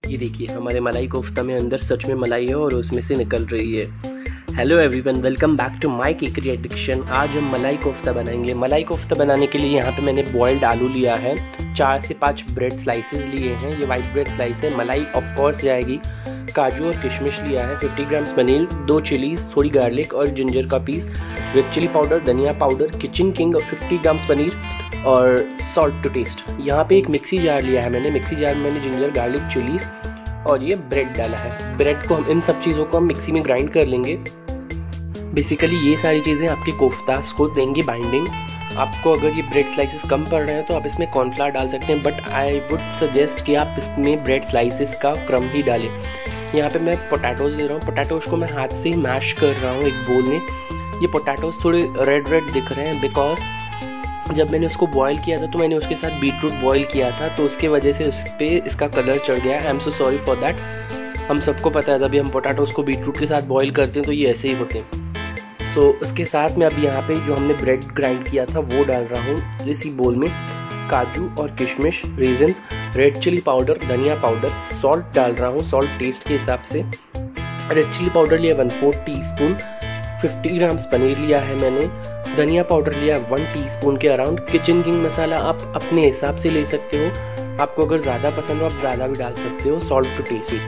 ये देखिए हमारे मलाई कोफ्ता में अंदर सच में मलाई है और उसमें से निकल रही है। Hello everyone, welcome back to my cakery addiction. आज हम मलाई कोफ्ता बनाएंगे। मलाई कोफ्ता बनाने के लिए यहाँ पे मैंने बॉइल्ड आलू लिया है, 4 से 5 ब्रेड स्लाइसेस लिए हैं। ये वाइट ब्रेड स्लाइस है। मलाई ऑफ कोर्स जाएगी। काजू और किशमिश लिया है, 50 ग्राम्स पनीर, 2 चिलीज, थोड़ी गार्लिक और जिंजर का पीस, रेड चिली पाउडर, धनिया पाउडर, किचन किंग और 50 ग्राम्स पनीर और सॉल्ट टू टेस्ट। यहाँ पे एक मिक्सी जार लिया है मैंने। मिक्सी जार में मैंने जिंजर, गार्लिक, चिलीज और ये ब्रेड डाला है। ब्रेड को हम इन सब चीज़ों को हम मिक्सी में ग्राइंड कर लेंगे। बेसिकली ये सारी चीज़ें आपके कोफ्तास को देंगी बाइंडिंग। आपको अगर ये ब्रेड स्लाइसेस कम पड़ रहे हैं तो आप इसमें कॉर्नफ्लावर डाल सकते हैं, बट आई वुड सजेस्ट कि आप इसमें ब्रेड स्लाइसेस का क्रम ही डालें। यहाँ पे मैं पोटैटोज ले रहा हूँ। पोटैटोज को मैं हाथ से ही मैश कर रहा हूँ एक बोल में। ये पोटैटोज थोड़े रेड रेड दिख रहे हैं बिकॉज जब मैंने उसको बॉईल किया था तो मैंने उसके साथ बीटरूट बॉईल किया था, तो उसके वजह से उस पर इसका कलर चढ़ गया। I am so sorry for that. हम सबको पता है जब भी हम पोटैटोज को बीटरूट के साथ बॉईल करते हैं तो ये ऐसे ही होते हैं। सो उसके साथ में अब यहाँ पे जो हमने ब्रेड ग्राइंड किया था वो डाल रहा हूँ इसी बोल में। काजू और किशमिश, रेजिन्स, रेड चिली पाउडर, धनिया पाउडर, सॉल्ट डाल रहा हूँ सॉल्ट टेस्ट के हिसाब से। रेड चिली पाउडर लिया 1/4 टीस्पून, 50 ग्राम्स पनीर लिया है मैंने, धनिया पाउडर लिया 1 टीस्पून के अराउंड। किचन किंग मसाला आप अपने हिसाब से ले सकते हो, आपको अगर ज़्यादा पसंद हो आप ज़्यादा भी डाल सकते हो। सॉल्ट टू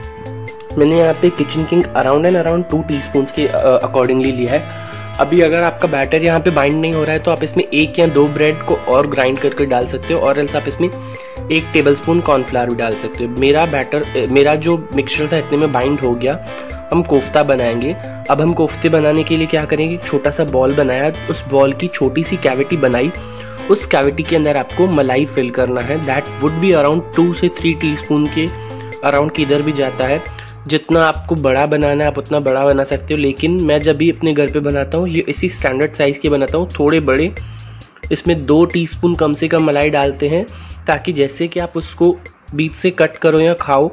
टेस्ट मैंने यहाँ पे किचन किंग अराउंड 2 टीस्पून के अकॉर्डिंगली लिया है। अभी अगर आपका बैटर यहाँ पे बाइंड नहीं हो रहा है तो आप इसमें 1 या 2 ब्रेड को और ग्राइंड करके डाल सकते हो, और एल्स आप इसमें 1 टेबलस्पून कॉर्नफ्लावर भी डाल सकते हो। मेरा जो मिक्सचर था इतने में बाइंड हो गया। हम कोफ्ता बनाएंगे। अब हम कोफ्ते बनाने के लिए क्या करेंगे, छोटा सा बॉल बनाया, उस बॉल की छोटी सी कैविटी बनाई, उस कैविटी के अंदर आपको मलाई फिल करना है। दैट वुड बी अराउंड 2 से 3 टीस्पून के अराउंड किधर भी जाता है। जितना आपको बड़ा बनाना है आप उतना बड़ा बना सकते हो, लेकिन मैं जब भी अपने घर पे बनाता हूँ ये इसी स्टैंडर्ड साइज़ के बनाता हूँ, थोड़े बड़े। इसमें 2 टीस्पून कम से कम मलाई डालते हैं ताकि जैसे कि आप उसको बीच से कट करो या खाओ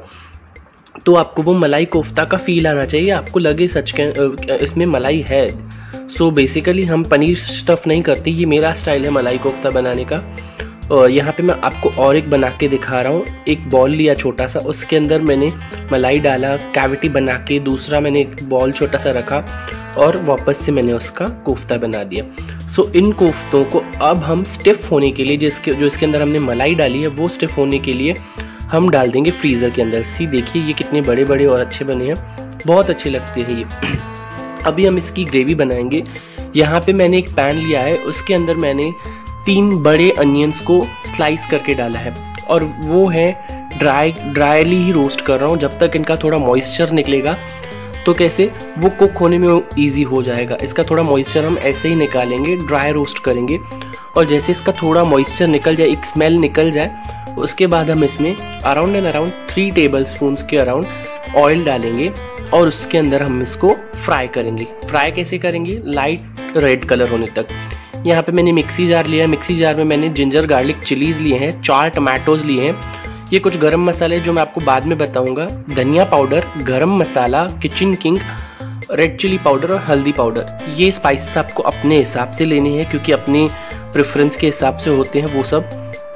तो आपको वो मलाई कोफ्ता का फील आना चाहिए, आपको लगे सच के इसमें मलाई है। सो बेसिकली हम पनीर स्टफ़ नहीं करते, ये मेरा स्टाइल है मलाई कोफ्ता बनाने का। यहाँ पे मैं आपको और एक बना के दिखा रहा हूँ। एक बॉल लिया छोटा सा, उसके अंदर मैंने मलाई डाला, कैविटी बना के, दूसरा मैंने एक बॉल छोटा सा रखा और वापस से मैंने उसका कोफ्ता बना दिया। सो इन कोफ्तों को अब हम स्टिफ होने के लिए जो इसके अंदर हमने मलाई डाली है वो स्टिफ होने के लिए हम डाल देंगे फ्रीज़र के अंदर। देखिए ये कितने बड़े बड़े और अच्छे बने हैं, बहुत अच्छे लगते हैं ये। अभी हम इसकी ग्रेवी बनाएंगे। यहाँ पे मैंने एक पैन लिया है, उसके अंदर मैंने 3 बड़े अनियंस को स्लाइस करके डाला है और वो है ड्राईली ही रोस्ट कर रहा हूँ जब तक इनका थोड़ा मॉइस्चर निकलेगा। तो कैसे वो कुक होने में ईजी हो जाएगा। इसका थोड़ा मॉइस्चर हम ऐसे ही निकालेंगे, ड्राई रोस्ट करेंगे, और जैसे इसका थोड़ा मॉइस्चर निकल जाए, एक स्मेल निकल जाए, उसके बाद हम इसमें अराउंड 3 टेबलस्पून्स के अराउंड ऑयल डालेंगे और उसके अंदर हम इसको फ्राई करेंगे। फ्राई कैसे करेंगे, लाइट रेड कलर होने तक। यहाँ पे मैंने मिक्सी जार लिया है। मिक्सी जार में मैंने जिंजर, गार्लिक, चिलीज लिए हैं, 4 टमाटोज लिए हैं। ये कुछ गरम मसाले जो मैं आपको बाद में बताऊंगा, धनिया powder, garam masala, kitchen king, red chilli powder और हल्दी पाउडर। ये स्पाइसेस आपको अपने हिसाब से लेने हैं क्योंकि अपने प्रेफरेंस के हिसाब से होते हैं वो सब।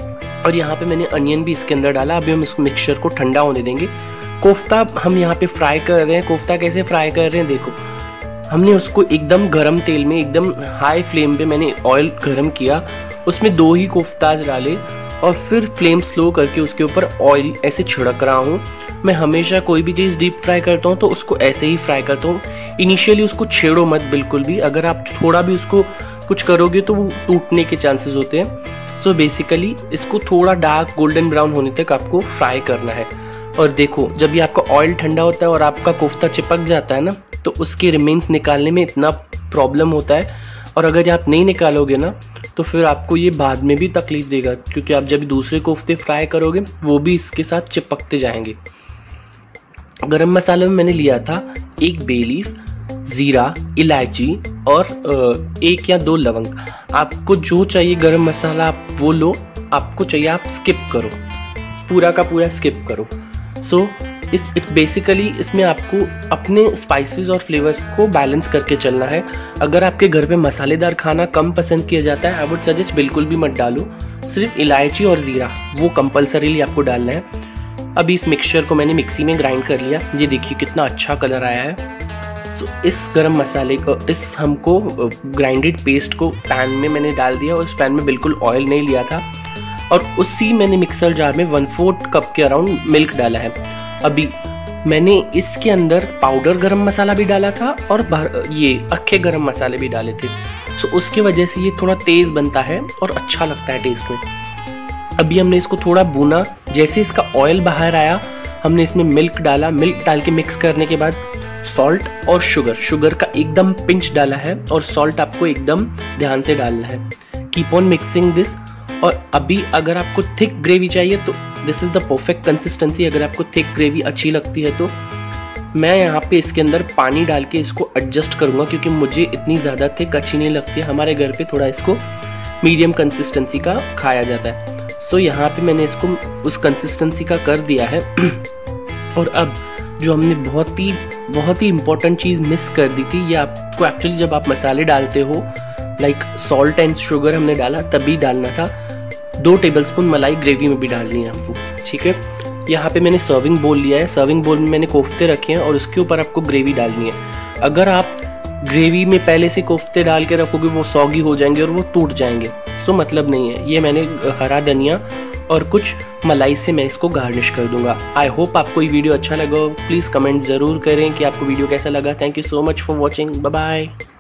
और यहाँ पे मैंने अनियन भी इसके अंदर डाला। अभी हम इस मिक्सचर को ठंडा होने देंगे। कोफ्ता हम यहाँ पे फ्राई कर रहे हैं। कोफ्ता कैसे फ्राई कर रहे हैं, देखो हमने उसको एकदम गरम तेल में, एकदम हाई फ्लेम पे मैंने ऑयल गरम किया, उसमें 2 ही कोफ्ताज डाले और फिर फ्लेम स्लो करके उसके ऊपर ऑयल ऐसे छिड़क रहा हूँ। मैं हमेशा कोई भी चीज़ डीप फ्राई करता हूँ तो उसको ऐसे ही फ्राई करता हूँ। इनिशियली उसको छेड़ो मत बिल्कुल भी, अगर आप थोड़ा भी उसको कुछ करोगे तो वो टूटने के चांसेस होते हैं। सो बेसिकली इसको थोड़ा डार्क गोल्डन ब्राउन होने तक आपको फ्राई करना है। और देखो जब ये आपका ऑयल ठंडा होता है और आपका कोफ्ता चिपक जाता है ना, तो उसके रिमेन्स निकालने में इतना प्रॉब्लम होता है, और अगर आप नहीं निकालोगे ना तो फिर आपको ये बाद में भी तकलीफ देगा क्योंकि आप जब दूसरे कोफ्ते फ्राई करोगे वो भी इसके साथ चिपकते जाएंगे। गरम मसाले में मैंने लिया था 1 बे लीफ, ज़ीरा, इलायची और 1 या 2 लवंग। आपको जो चाहिए गरम मसाला आप वो लो, आपको चाहिए आप स्किप करो, पूरा का पूरा स्किप करो। सो बेसिकली इसमें आपको अपने स्पाइसेस और फ्लेवर्स को बैलेंस करके चलना है। अगर आपके घर पे मसालेदार खाना कम पसंद किया जाता है, आई वुड सजेस्ट बिल्कुल भी मत डालो। सिर्फ इलायची और ज़ीरा वो कंपलसरीली आपको डालना है। अभी इस मिक्सचर को मैंने मिक्सी में ग्राइंड कर लिया। ये देखिए कितना अच्छा कलर आया है। सो इस गरम मसाले को, इस हमको ग्राइंडेड पेस्ट को पैन में मैंने डाल दिया और उस पैन में बिल्कुल ऑयल नहीं लिया था और उसी मैंने मिक्सर जार में 1/4 कप के अराउंड मिल्क डाला है। अभी मैंने इसके अंदर पाउडर गरम मसाला भी डाला था और ये अक्खे गरम मसाले भी डाले थे। सो उसकी वजह से ये थोड़ा तेज बनता है और अच्छा लगता है टेस्ट में। अभी हमने इसको थोड़ा भूना, जैसे इसका ऑयल बाहर आया हमने इसमें मिल्क डाला। मिल्क डाल के मिक्स करने के बाद सॉल्ट और शुगर का एकदम पिंच डाला है और सॉल्ट आपको एकदम ध्यान से डालना है। Keep on mixing this. और अभी अगर आपको थिक ग्रेवी चाहिए तो this is the perfect consistency. अगर आपको थिक ग्रेवी अच्छी लगती है तो मैं यहाँ पे इसके अंदर पानी डाल के इसको एडजस्ट करूँगा, क्योंकि मुझे इतनी ज़्यादा थिक अच्छी नहीं लगती है। हमारे घर पे थोड़ा इसको मीडियम कंसिस्टेंसी का खाया जाता है। सो यहाँ पे मैंने इसको उस कंसिस्टेंसी का कर दिया है। और अब जो हमने बहुत ही इम्पोर्टेंट चीज़ मिस कर दी थी, ये आपको एक्चुअली जब आप मसाले डालते हो लाइक सॉल्ट एंड शुगर हमने डाला तभी डालना था। 2 टेबलस्पून मलाई ग्रेवी में भी डालनी है आपको, ठीक है। यहाँ पे मैंने सर्विंग बोल लिया है। सर्विंग बोल में मैंने कोफ्ते रखे हैं और उसके ऊपर आपको ग्रेवी डालनी है। अगर आप ग्रेवी में पहले से कोफ्ते डाल के रखोगे वो सॉगी हो जाएंगे और वो टूट जाएंगे, सो मतलब नहीं है। ये मैंने हरा धनिया और कुछ मलाई से मैं इसको गार्निश कर दूंगा। आई होप आपको ये वीडियो अच्छा लगा। प्लीज़ कमेंट ज़रूर करें कि आपको वीडियो कैसा लगा। Thank you so much for watching. Bye bye.